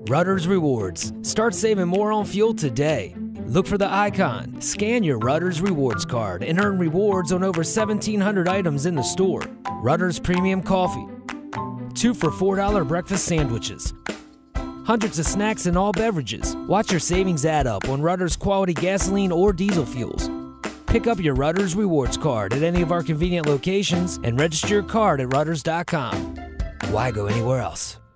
Rutter's Rewards. Start saving more on fuel today. Look for the icon, scan your Rutter's Rewards card, and earn rewards on over 1,700 items in the store. Rutter's Premium Coffee. 2 for $4 breakfast sandwiches. Hundreds of snacks and all beverages. Watch your savings add up on Rutter's quality gasoline or diesel fuels. Pick up your Rutter's Rewards card at any of our convenient locations and register your card at Rutters.com. Why go anywhere else?